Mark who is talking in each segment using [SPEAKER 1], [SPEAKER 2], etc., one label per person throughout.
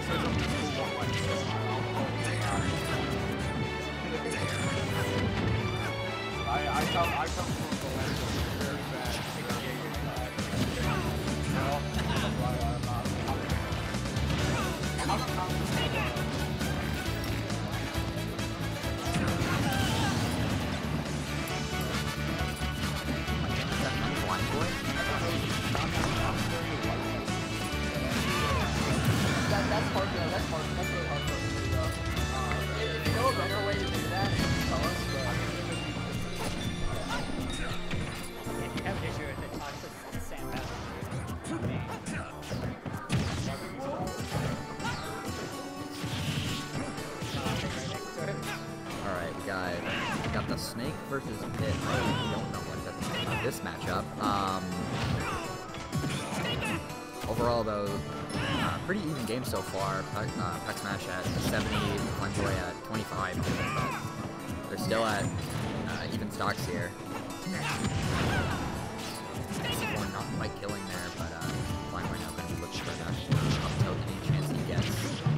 [SPEAKER 1] say something cool won't like so I come from the land of very bad gaming. Well, that's why
[SPEAKER 2] That's hard. Yeah, that's hard. That's really hard for us to do though. If you know a better way to do that, tell us. But
[SPEAKER 3] if you have an issue with it, talk to Sam Bass.
[SPEAKER 4] Alright, we got the Snake versus Pit. I don't know what to think about this matchup. Overall, though, pretty even game so far. Peck Smash at 70, Flyboy at 25. But they're still at even stocks here. C4 not quite killing there, but Flyboy now going to be looking for that up tilt any chance he gets.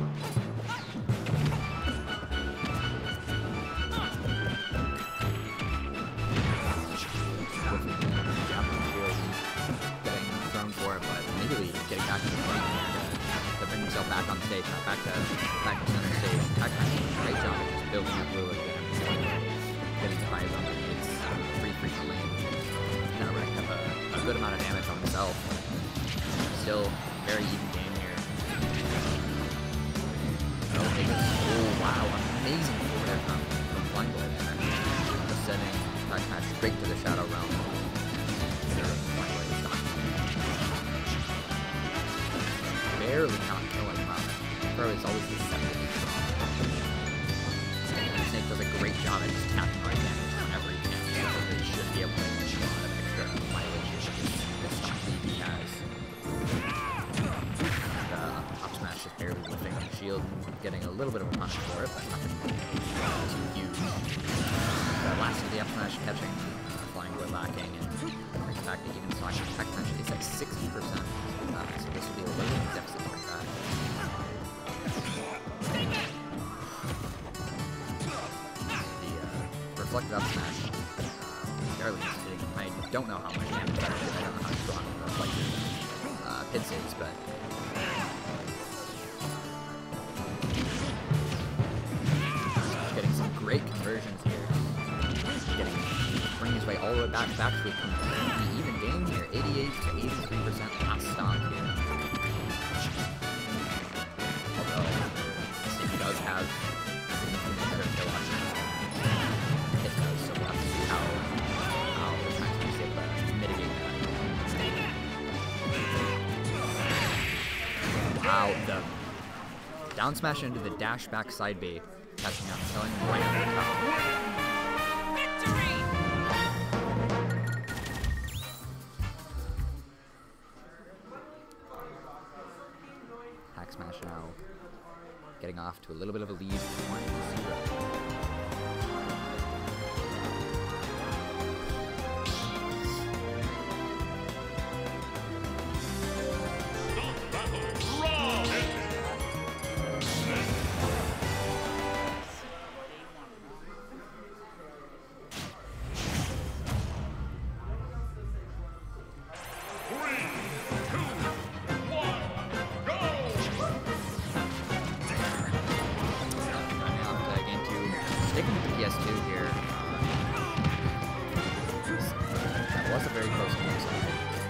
[SPEAKER 4] Getting back to the point to bring himself back on stage, not back to center stage. Back to great job of just building up fluid, getting to high zone needs, free lane. Kind of racked up a good amount of damage on himself. Still very even game here. Oh wow, amazing forward air from Flyboy there. Just sending Peck Smash straight to the Shadow Realm. Flyboy is not barely not killing him. Pro is always deceptively strong. Snake does a great job at just tapping right damage whenever he can, so they should be able to get a lot of extra mileage this stock lead he has. Up smash just barely lifting on the shield and getting a little bit of a punish for it, but nothing too huge. The last of the up smash catching Flyboy lacking and brings back to even stock. Peck Smash is at 60%. So this will be a little bit deficit like that. The reflected up smash, barely hitting. I don't know how much damage that is. I don't know how strong the reflected hits is, but getting some great conversions here. Bringing his way all the way back to a completely even game here. 88 to 83% last stock here. Although he does have significantly better kill options. It does, so we'll have to see how the times is able to mitigate that. Wow, the down smash into the dash back side B, catching up, killing him right on the top. Peck Smash now getting off to a little bit of a lead, 1-0. Sticking with the PS2 here, that was a very close game, so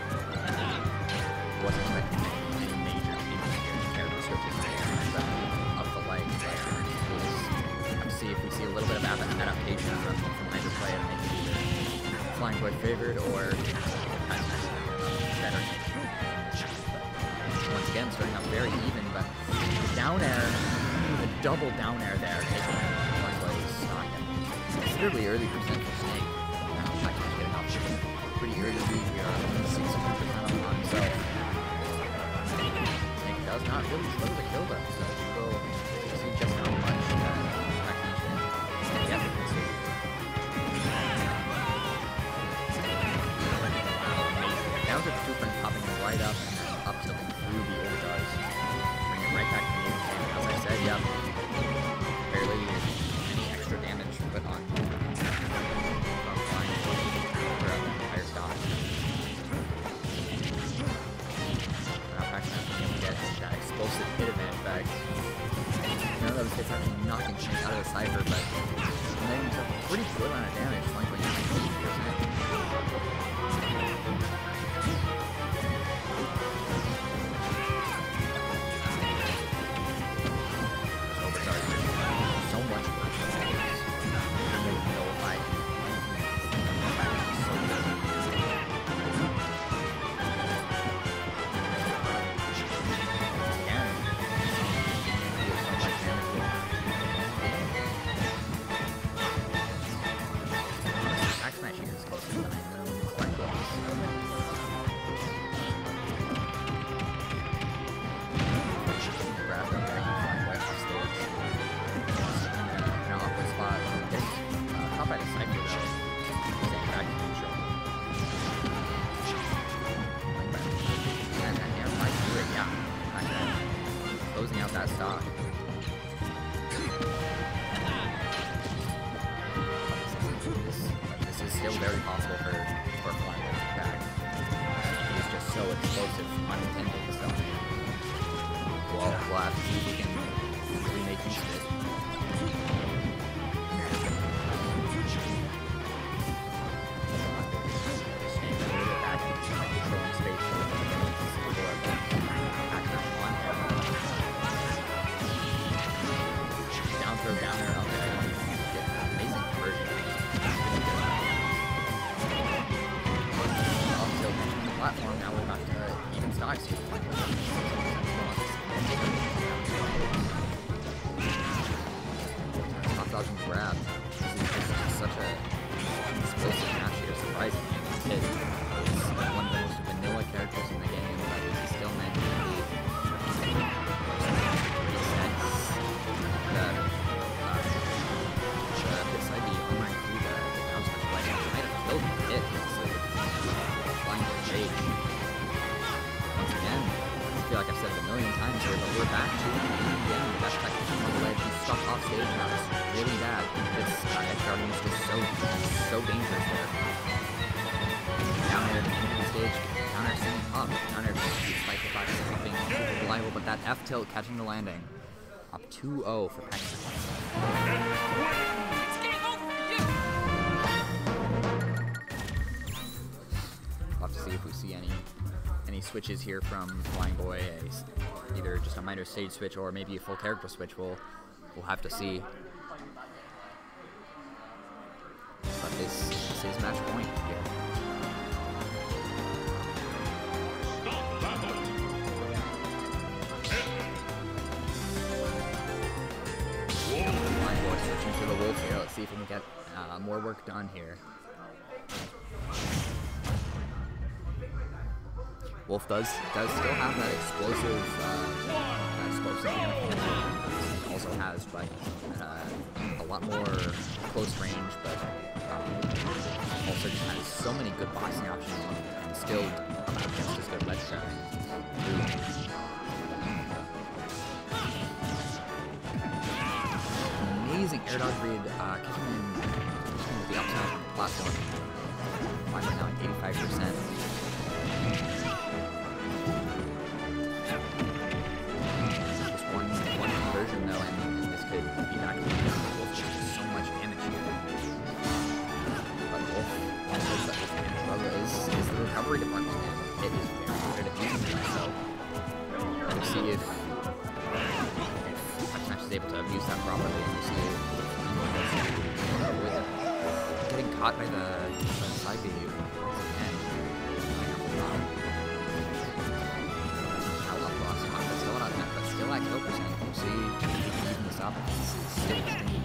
[SPEAKER 4] I wasn't expecting any major changes here in character switches up the leg, but we'll just have to see if we see a little bit of adaptation from later play and maybe either Flyboy favored or better. But once again, starting out very even, but down air, the double down air there, taking considerably early percent for Snake. Now Peck Smash getting off to a pretty early lead here, 60% on himself. Snake does not really slow the kill though, so we'll see just how much Peck Smash can get with this lead. Down to the 2 frame, popping right up and then up tilting through the overdrives, bringing it right back to the game. yeah, barely any extra damage put on from flying throughout the entire stock. Now Pac-Man being able to get that explosive hit advantage back. I know those hits actually knocking things out of the Cypher, but then it's a pretty good amount of damage, like 80%. So much work. I'm going to nullify closing out that stock. This is still very possible for Flying to come back. He's just so explosive, unintended to stop. Well, we'll have to see if we can really make use of it. Platform, now we're back to even stocks here. Top dodge and grab. This is such a explosive match here, surprising. Hit is one of the most vanilla characters in the game, but he's still managed to be this might be Omar through the down smash, but I might have killed the hit. Once again, I feel like I've said it a million times here, but we're back to the game. That's back to on the ledge. He's stuck off stage now. It's really bad. This edge guarding is just so dangerous there. Down air at the end of the stage. Down air sitting up. Down air despite the fact that being super reliable, but that F tilt catching the landing. Up 2-0 for Pac-Man. We'll have to see if we see any switches here from Flying Boy, either just a minor stage switch or maybe a full character switch. We'll have to see. But this is match point here. Flying Boy switching to the Wolf here. Let's see if we can get more work done here. Wolf does still have that explosive he also has, but a lot more close range, but also just has so many good boxing options and still just as good ledge trapping. Amazing air dodge read, catching him with the upside platform. Flying right now at 85%. Version though, and this could be back to Wolf just so much damage here. But Wolf also knows that his damage struggle is the recovery department, and it is very good at using it. So we'll see if Smash is able to abuse that properly, and we'll see if avoid it. Getting caught by the side B once again. Now up lost time, but still not net, but still at kill percent. We'll see if he can even this up if he's still extremely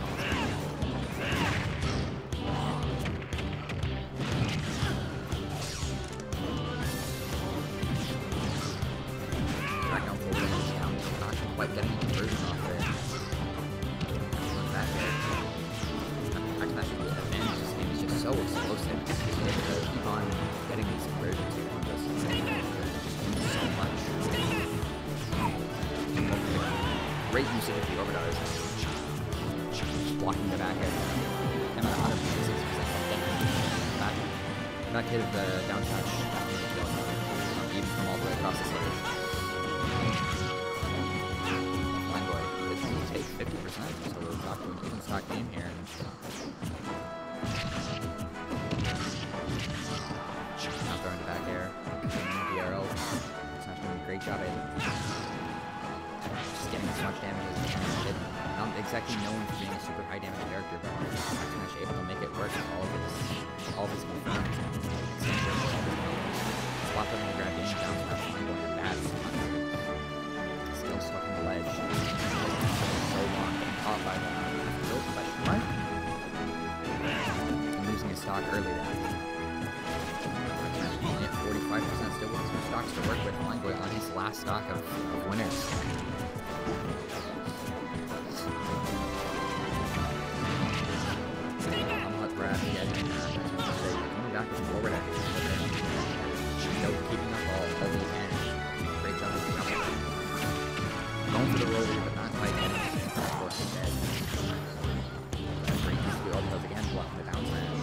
[SPEAKER 4] back down forward and he's down. Not quite getting the conversion off there. Back there. Pac-Man should be an advantage. This game is just so explosive. He's able to keep on getting these conversions here and just so much. Great usage of the overdose. Blocking the back hit. I'm at 156% back hit of the down smash. Even from all the way across the stage. Flyboy is take 50%, so we're back to an even stock game here. Now throwing the back air. DRL. Smash doing a great job at just getting as much damage as he can. Not exactly known for being a super high damage character, but Smash able to make it work with all of his confirmed. Swap up and grab in, down smash, Flyboy, and bad. Still stuck in the ledge. So long, getting caught by the build question mark. And losing his stock early there. 45% still with some stocks to work with. Flyboy on his last stock of winners. I'm let Brad get in coming back with forward action. Keeping up all the advantage. Great job with the up. Going for the roller, but not quite getting it. Of course, he's dead. Great use of the ultimate again, blocking the down smash.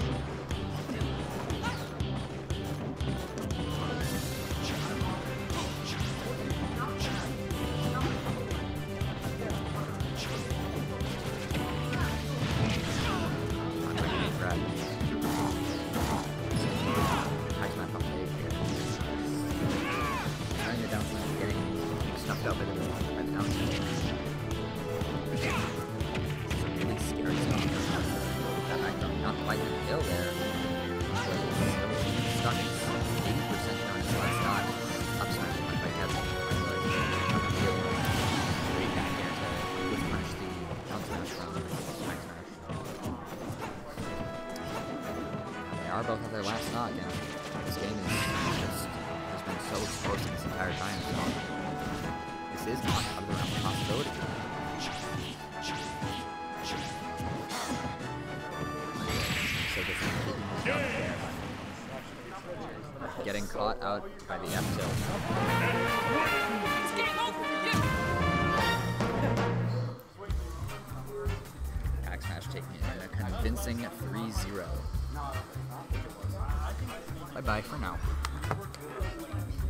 [SPEAKER 4] Both have their last stock, and this game has been so explosive this entire time, so this is not out of the realm of possibility. So getting caught out by the F tilt. Back smash taking it in a convincing 3-0. Bye-bye for now.